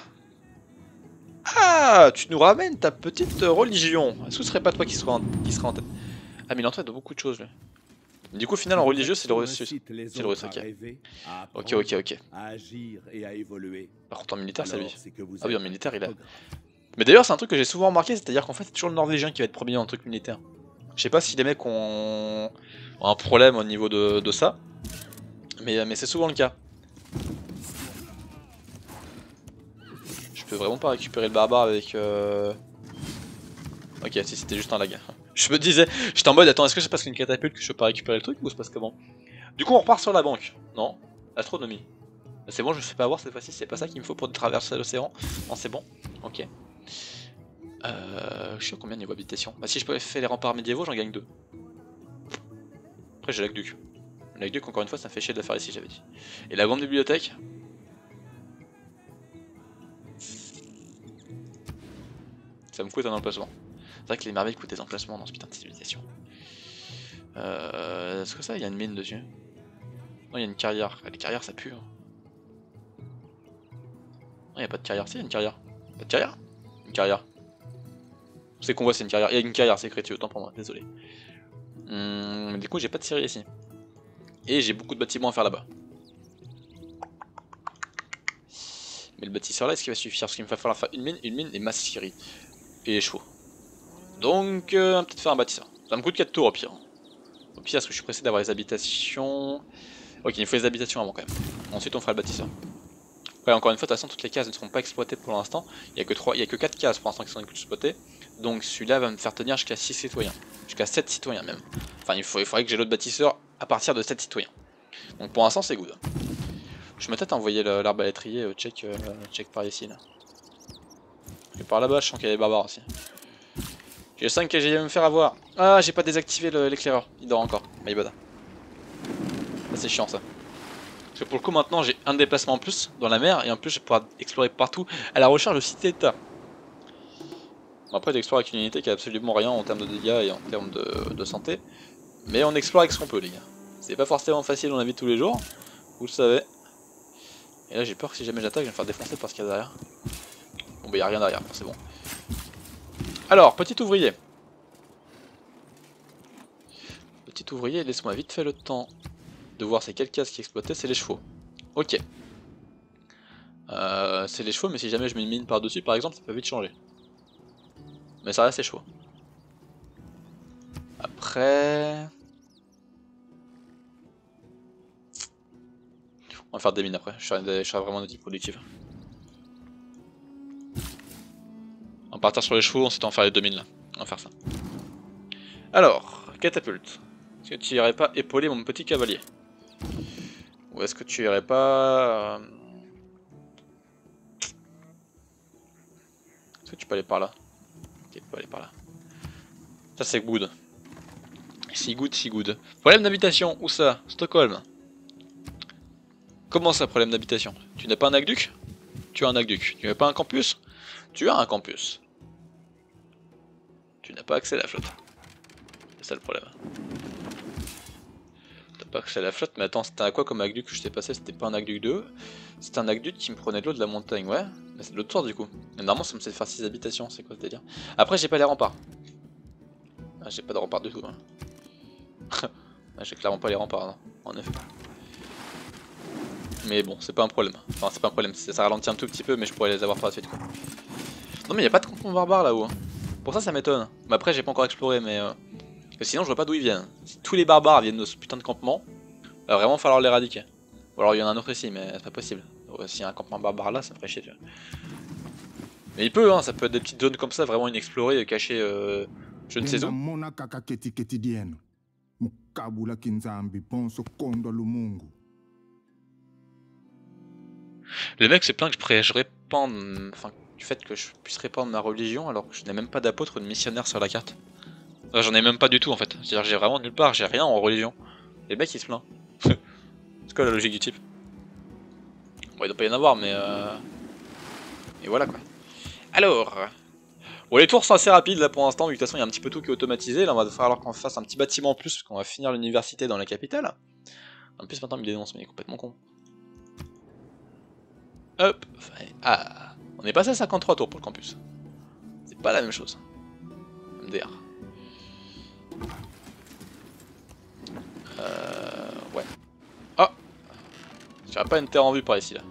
Speaker 1: Ah Tu nous ramènes ta petite religion. Est-ce que ce serait pas toi qui serait en, qui serait en tête? Ah mais il est en tête de beaucoup de choses lui. Du coup au final en religieux c'est le russe. C'est le russe, ok. Ok ok ok. Par contre en militaire c'est lui. Ah oui en militaire il a... Mais d'ailleurs c'est un truc que j'ai souvent remarqué, c'est-à-dire qu'en fait c'est toujours le norvégien qui va être premier dans le truc militaire. Je sais pas si les mecs ont, ont un problème au niveau de, de ça. Mais, mais c'est souvent le cas. Je peux vraiment pas récupérer le barbare avec... Euh... Ok, si c'était juste un lag. Je me disais, j'étais en mode, attends, est-ce que c'est parce qu'une catapulte que je peux pas récupérer le truc ou c'est parce que bon. Du coup on repart sur la banque. Non, astronomie. C'est bon, je me fais pas avoir cette fois-ci, c'est pas ça qu'il me faut pour traverser l'océan. Non, c'est bon, ok. Euh, je sais combien niveau habitation. Bah si je peux faire les remparts médiévaux, j'en gagne deux. Après j'ai l'aqueduc. L'aqueduc encore une fois ça me fait chier de la faire ici j'avais dit. Et la grande bibliothèque. Ça me coûte un emplacement. C'est vrai que les merveilles coûtent des emplacements dans ce putain de civilisation. Euh, Est-ce que ça il y a une mine dessus? Non il y a une carrière. Les carrières ça pue. Hein. Non il y a pas de carrière, si il y a une carrière. Pas de carrière? Une carrière. C'est qu'on voit c'est une carrière. Il y a une carrière, c'est écrit, autant pour moi, désolé. Hum, du coup j'ai pas de scierie ici. Et j'ai beaucoup de bâtiments à faire là-bas. Mais le bâtisseur là, est-ce qu'il va suffire? Parce qu'il me va falloir faire une mine, une mine et ma scierie. Et les chevaux. Donc, euh, on va peut-être faire un bâtisseur. Ça me coûte quatre tours au pire. Au pire, parce que je suis pressé d'avoir les habitations. Ok, il faut les habitations avant quand même. Ensuite, on fera le bâtisseur. Ouais, encore une fois, de toute façon, toutes les cases ne seront pas exploitées pour l'instant. Il n'y a que trois, il y a que quatre cases pour l'instant qui sont exploitées. Donc, celui-là va me faire tenir jusqu'à six citoyens. Jusqu'à sept citoyens même. Enfin, il, faut, il faudrait que j'ai l'autre bâtisseur à partir de sept citoyens. Donc, pour l'instant, c'est good. Je me tâte à envoyer l'arbalétrier euh, check, euh, check par ici là. Et par là-bas, je sens qu'il y a des barbares aussi. J'ai le cinq que j'ai me faire avoir. Ah, j'ai pas désactivé l'éclaireur. Il dort encore. My bad. Ah, c'est chiant ça. Parce que pour le coup, maintenant, j'ai un déplacement en plus dans la mer. Et en plus, je vais pouvoir explorer partout à la recherche de cité d'état. Bon, après, j'explore avec une unité qui a absolument rien en termes de dégâts et en termes de, de santé. Mais on explore avec ce qu'on peut, les gars. C'est pas forcément facile dans la vie de tous les jours. Vous le savez. Et là, j'ai peur que si jamais j'attaque, je vais me faire défoncer par ce qu'il y a derrière. Bon, bah, y'a rien derrière, c'est bon. Alors, petit ouvrier. Petit ouvrier, laisse-moi vite fait le temps de voir c'est quelle case qui est exploitée, c'est les chevaux. Ok. Euh, c'est les chevaux, mais si jamais je mets une mine par-dessus, par exemple, ça peut vite changer. Mais ça reste les chevaux. Après... On va faire des mines après, je serai, je serai vraiment de type productive. On va partir sur les chevaux, ensuite on va faire les deux mines là. On va faire ça. Alors, catapulte. Est-ce que tu irais pas épauler mon petit cavalier? Ou est-ce que tu irais pas... Euh... Est-ce que tu peux aller par là? Ok, tu peux aller par là. Ça c'est good. Si good, si good. Problème d'habitation, où ça? Stockholm. Comment ça, problème d'habitation? Tu n'as pas un aqueduc? Tu as un aqueduc. Tu n'as pas un campus? Tu as un campus. Tu n'as pas accès à la flotte. C'est ça le problème. T'as pas accès à la flotte, mais attends, c'était à quoi comme aqueduc que je t'ai passé? C'était pas un aqueduc deux. C'était un aqueduc qui me prenait de l'eau de la montagne, ouais. Mais c'est de l'autre sort du coup. Et normalement ça me sait faire six habitations, c'est quoi ce délire? Après j'ai pas les remparts. Ah, j'ai pas de remparts du tout. Hein. Ah, j'ai clairement pas les remparts, non. En effet. Mais bon, c'est pas un problème. Enfin, c'est pas un problème, ça ralentit un tout petit peu, mais je pourrais les avoir par la suite quoi. Non mais y a pas de campement barbare là-haut. Hein. Pour ça, ça m'étonne. Mais après, j'ai pas encore exploré, mais... Euh... Sinon, je vois pas d'où ils viennent. Si tous les barbares viennent de ce putain de campement, il va vraiment falloir l'éradiquer. Ou alors il y en a un autre ici, mais c'est pas possible. S'il y a un campement barbare là, ça me ferait chier, tu vois. Mais il peut, hein, ça peut être des petites zones comme ça, vraiment inexplorées, cachées, euh, je ne sais où. Les mecs se plaignent que je, pré je répande, enfin, du fait que je puisse répandre ma religion alors que je n'ai même pas d'apôtre ou de missionnaire sur la carte. Enfin, j'en ai même pas du tout en fait. C'est-à-dire j'ai vraiment nulle part, j'ai rien en religion. Les mecs ils se plaignent. C'est quoi la logique du type? Bon, il doit pas y en avoir, mais euh... et voilà quoi. Alors, bon, les tours sont assez rapides là pour l'instant, vu que de toute façon il y a un petit peu tout qui est automatisé. Là, on va falloir qu'on fasse un petit bâtiment en plus, parce qu'on va finir l'université dans la capitale. En plus, maintenant il me dénonce, mais il est complètement con. Hop, ah, on est passé à cinquante-trois tours pour le campus. C'est pas la même chose. M D R. Euh... Ouais. Oh, j'aurais pas une terre en vue par ici là.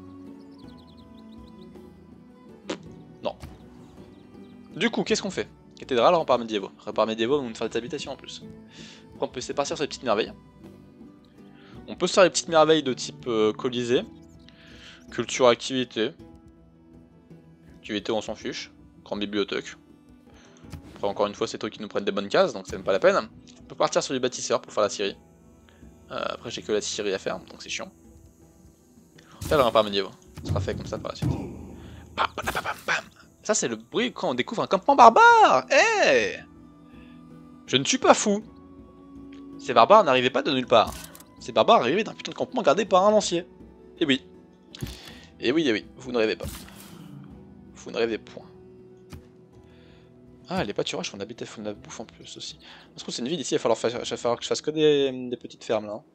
Speaker 1: Non. Du coup, qu'est-ce qu'on fait? Cathédrale, rempart médiévaux. Rempart médiévaux, on va nous faire des habitations en plus. Après, on peut se partir sur les petites merveilles. On peut se faire les petites merveilles de type euh, Colisée. Culture, activité. Activité, on s'en fiche. Grande bibliothèque. Après, encore une fois, c'est toi qui nous prennent des bonnes cases, donc c'est même pas la peine. On peut partir sur les bâtisseurs pour faire la scierie. Euh, après, j'ai que la scierie à faire, donc c'est chiant. On fait le rempart médiévaux. Ça sera fait comme ça par la suite. Bam, bam, bam, bam. Ça, c'est le bruit quand on découvre un campement barbare. Eh hey, je ne suis pas fou. Ces barbares n'arrivaient pas de nulle part. Ces barbares arrivaient d'un putain de campement gardé par un lancier. Et oui. Et oui, et oui, vous ne rêvez pas. Vous ne rêvez point. Ah, les pâturages font de la, font de la bouffe en plus aussi. Je trouve que c'est une ville ici, il va falloir, fa va falloir que je fasse que des, des petites fermes là.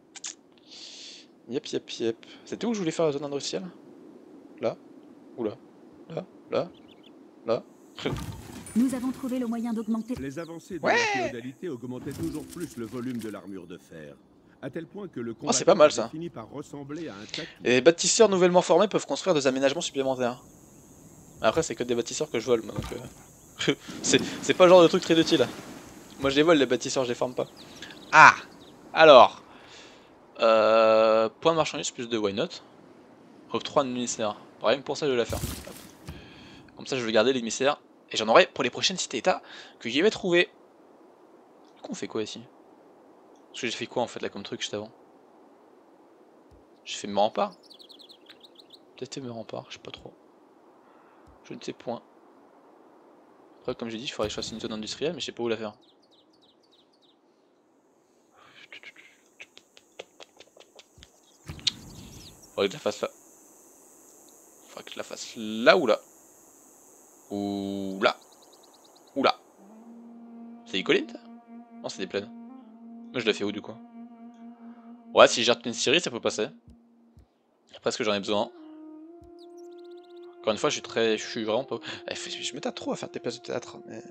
Speaker 1: Yep, yep, yep. C'était où je voulais faire la zone industrielle? Là? Ou là? Là? Là? Là?
Speaker 2: Nous avons trouvé le moyen d'augmenter...
Speaker 3: Les avancées de
Speaker 1: ouais,
Speaker 3: la féodalité augmentaient toujours plus le volume de l'armure de fer. À tel point que le
Speaker 1: oh, c'est pas mal ça.
Speaker 3: finit par ressembler à un tapis.
Speaker 1: Et les bâtisseurs nouvellement formés peuvent construire des aménagements supplémentaires. Après, c'est que des bâtisseurs que je vole, donc euh... c'est pas le genre de truc très utile. Moi je les vole les bâtisseurs, je les forme pas. Ah, alors, euh, point de marchandise plus de why not. Octroi de l'émissaire. Pareil, pour ça je vais la faire. Hop. Comme ça je vais garder l'émissaire. Et j'en aurai pour les prochaines cités-états que j'y vais trouver. Du coup on fait quoi ici? Parce que j'ai fait quoi en fait là comme truc juste avant? J'ai fait mes remparts. Peut-être mes remparts, je sais pas trop. Je ne sais point. Après comme j'ai dit, il faudrait que je fasse une zone industrielle, mais je sais pas où la faire. Faudrait que je la fasse là. Faudrait que je la fasse là ou là. Ou là. Ou là. C'est des collines? Non, c'est des plaines. Moi je la fais où du coup? Ouais, si j'ai une Syrie, ça peut passer. Après, ce que j'en ai besoin. Encore une fois, je suis très. Je suis vraiment pas. Je me tape trop à faire des places de théâtre, mais.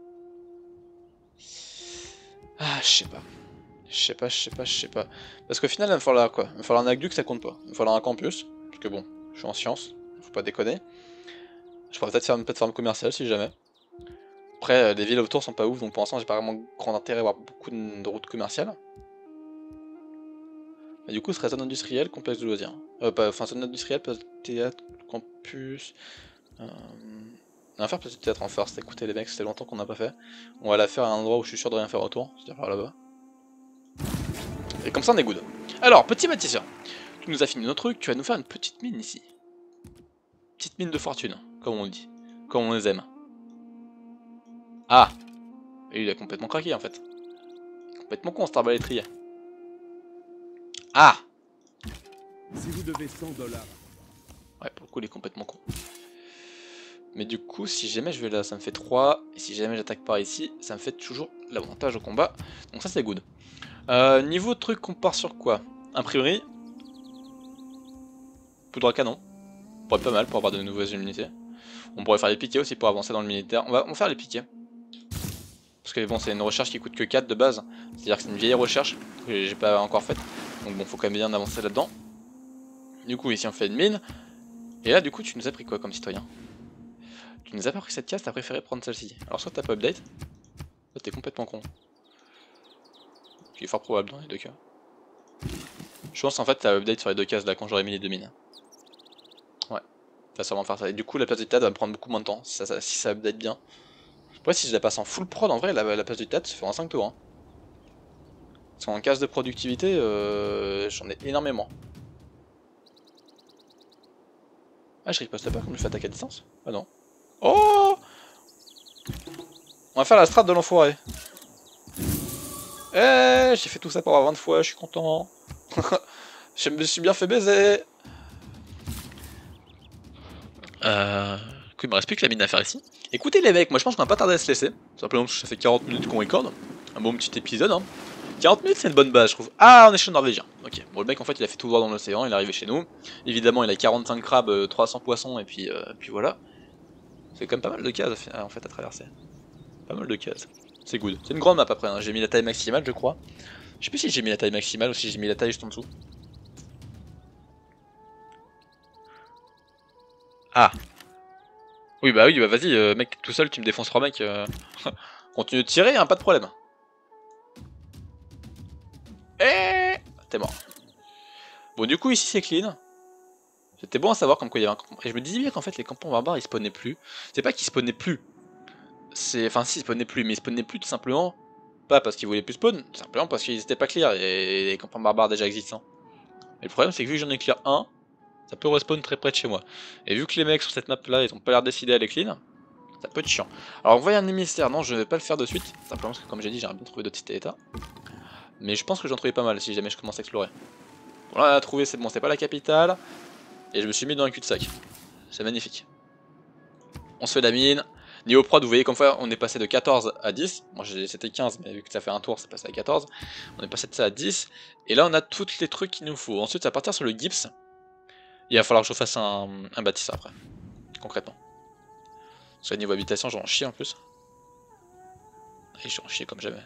Speaker 1: Ah, je sais pas. Je sais pas, je sais pas, je sais pas. Parce qu'au final, il va me falloir quoi? Il va me falloir un aqueduc, ça compte pas. Il va me falloir un campus. Parce que bon, je suis en sciences. Faut pas déconner. Je pourrais peut-être faire une plateforme commerciale si jamais. Après, les villes autour sont pas ouf, donc pour l'instant, j'ai pas vraiment grand intérêt à avoir beaucoup de routes commerciales. Et du coup, ce serait zone industrielle, complexe de loisirs. Euh, pas, enfin, zone industrielle, place de théâtre, campus. Euh... On va faire place de théâtre en first. Écoutez, les mecs, c'était longtemps qu'on n'a pas fait. On va la faire à un endroit où je suis sûr de rien faire autour, c'est-à-dire par là-bas. Et comme ça, on est good. Alors, petit bâtisseur, tu nous as fini nos trucs, tu vas nous faire une petite mine ici. Petite mine de fortune, comme on dit. Comme on les aime. Ah! Et il a complètement craqué en fait. Complètement con, cet arbalétrier. Ah!
Speaker 3: Si vous devez cent dollars.
Speaker 1: Ouais, pour le coup, il est complètement con. Mais du coup, si jamais je vais là, ça me fait trois. Et si jamais j'attaque par ici, ça me fait toujours l'avantage au combat. Donc ça, c'est good. Euh, niveau de truc, on part sur quoi? Imprimerie. Poudre à canon. Ça pourrait être pas mal pour avoir de nouvelles unités. On pourrait faire les piquets aussi pour avancer dans le militaire. On va, on va faire les piquets. Parce que bon, c'est une recherche qui coûte que quatre de base. C'est-à-dire que c'est une vieille recherche que j'ai pas encore faite. Donc bon, faut quand même bien avancer là-dedans. Du coup, ici on fait une mine. Et là, du coup, tu nous as pris quoi comme citoyen? Tu nous as pas pris cette case, t'as préféré prendre celle-ci. Alors soit t'as pas update, soit t'es complètement con. Ce qui est fort probable dans les deux cas. Je pense en fait t'as update sur les deux cases là quand j'aurais mis les deux mines. Ouais. va sûrement faire ça. Et du coup, la place du T A D va me prendre beaucoup moins de temps, si ça, ça, si ça update bien. Après, si je la passe en full prod, en vrai, la, la place du T A D se fait en cinq tours. Hein. Parce qu'en case de productivité, euh, j'en ai énormément. Ah, je riposte pas comme je fais attaque à distance? Ah non. Oh! On va faire la strat de l'enfoiré. Eh, j'ai fait tout ça pour avoir vingt fois, je suis content. Je me suis bien fait baiser. Euh... Du coup, il me reste plus que la mine à faire ici. Écoutez les mecs, moi je pense qu'on va pas tarder à se laisser. Simplement parce que ça fait quarante minutes qu'on record. Un bon petit épisode. Hein. quarante minutes c'est une bonne base je trouve. Ah, on est chez le Norvégien. Ok, bon le mec en fait il a fait tout voir dans l'océan, il est arrivé chez nous. Évidemment il a quarante-cinq crabes, trois cents poissons et puis, euh, puis voilà. C'est quand même pas mal de cases en fait à traverser. Pas mal de cases. C'est good. C'est une grande map après, hein. J'ai mis la taille maximale je crois. Je sais plus si j'ai mis la taille maximale ou si j'ai mis la taille juste en dessous. Ah. Oui bah oui bah vas-y euh, mec tout seul tu me défonces trois mecs. Euh... Continue de tirer hein, pas de problème. Eh, t'es mort. Bon du coup ici c'est clean. C'était bon à savoir comme quoi il y avait un campement. Et je me disais bien qu'en fait les campements barbares ils spawnaient plus. C'est pas qu'ils spawnaient plus. C'est. Enfin si ils spawnaient plus, mais ils spawnaient plus tout simplement. Pas parce qu'ils voulaient plus spawn, simplement parce qu'ils étaient pas clear et les campements barbares déjà existants. Et le problème c'est que vu que j'en ai clear un, ça peut respawn très près de chez moi. Et vu que les mecs sur cette map là ils ont pas l'air décidés à les clean, ça peut être chiant. Alors envoyer un émissaire, non je vais pas le faire de suite. Simplement parce que comme j'ai dit j'aimerais bien trouver d'autres cités états. Mais je pense que j'en trouvais pas mal si jamais je commence à explorer. Bon là on a trouvé, c'est bon, c'est pas la capitale. Et je me suis mis dans un cul-de-sac. C'est magnifique. On se fait la mine. Niveau prod, vous voyez comme fois on est passé de quatorze à dix. Moi c'était quinze, mais vu que ça fait un tour, c'est passé à quatorze. On est passé de ça à dix. Et là on a tous les trucs qu'il nous faut. Ensuite, ça va partir sur le gyps. Il va falloir que je fasse un, un bâtisseur après. Concrètement. Parce que niveau habitation, j'en chie en plus. Et j'en chie comme jamais.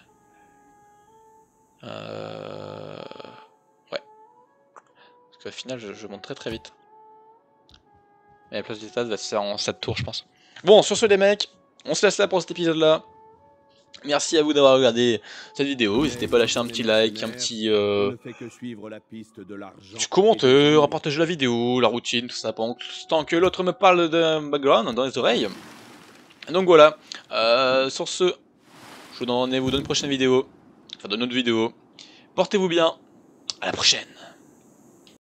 Speaker 1: Euh... Ouais. Parce qu'au final, je, je monte très très vite. Et la place du stade va se faire en sept tours, je pense. Bon, sur ce les mecs, on se laisse là pour cet épisode là. Merci à vous d'avoir regardé cette vidéo, n'hésitez pas à lâcher un petit like, un petit, euh, petit commentaire, à partager la vidéo, la routine, tout ça, pendant tant que l'autre me parle d'un background dans les oreilles. Donc voilà, euh, sur ce, je vous donne rendez-vous dans une prochaine vidéo, enfin dans une autre vidéo. Portez-vous bien, à la prochaine.